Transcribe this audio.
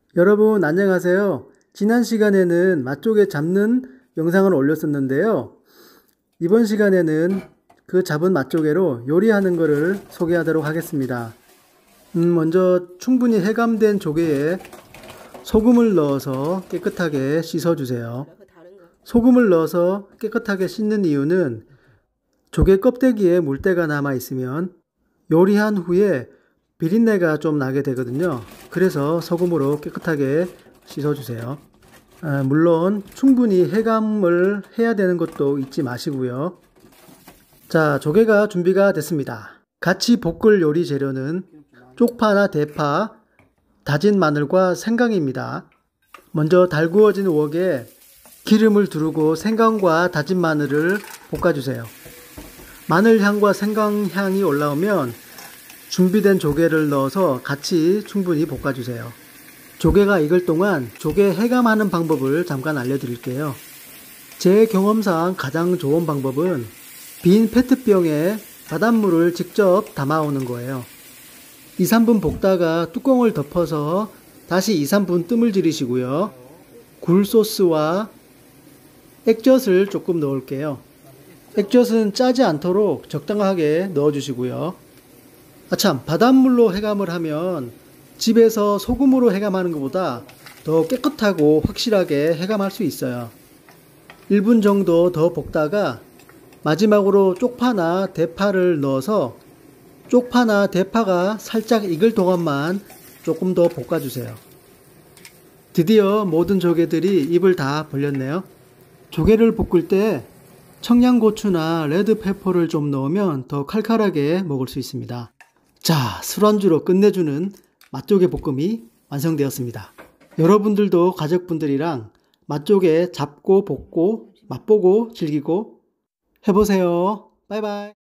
여러분 안녕하세요. 지난 시간에는 맛조개 잡는 영상을 올렸었는데요. 이번 시간에는 그 잡은 맛조개로 요리하는 것을 소개하도록 하겠습니다. 먼저 충분히 해감된 조개에 소금을 넣어서 깨끗하게 씻어주세요. 소금을 넣어서 깨끗하게 씻는 이유는 조개 껍데기에 물때가 남아 있으면 요리한 후에 비린내가 좀 나게 되거든요. 그래서 소금으로 깨끗하게 씻어주세요. 물론 충분히 해감을 해야 되는 것도 잊지 마시고요. 자, 조개가 준비가 됐습니다. 같이 볶을 요리 재료는 쪽파나 대파, 다진 마늘과 생강입니다. 먼저 달구어진 웍에 기름을 두르고 생강과 다진 마늘을 볶아주세요. 마늘 향과 생강 향이 올라오면 준비된 조개를 넣어서 같이 충분히 볶아주세요. 조개가 익을 동안 조개 해감하는 방법을 잠깐 알려드릴게요. 제 경험상 가장 좋은 방법은 빈 페트병에 바닷물을 직접 담아오는 거예요. 2, 3분 볶다가 뚜껑을 덮어서 다시 2, 3분 뜸을 들이시고요. 굴소스와 액젓을 조금 넣을게요. 액젓은 짜지 않도록 적당하게 넣어주시고요. 아참, 바닷물로 해감을 하면 집에서 소금으로 해감하는 것보다 더 깨끗하고 확실하게 해감할 수 있어요. 1분 정도 더 볶다가 마지막으로 쪽파나 대파를 넣어서 쪽파나 대파가 살짝 익을 동안만 조금 더 볶아주세요. 드디어 모든 조개들이 입을 다 벌렸네요. 조개를 볶을 때 청양고추나 레드페퍼를 좀 넣으면 더 칼칼하게 먹을 수 있습니다. 자, 술안주로 끝내주는 맛조개 볶음이 완성되었습니다. 여러분들도 가족분들이랑 맛조개 잡고 볶고 맛보고 즐기고 해보세요. 바이바이.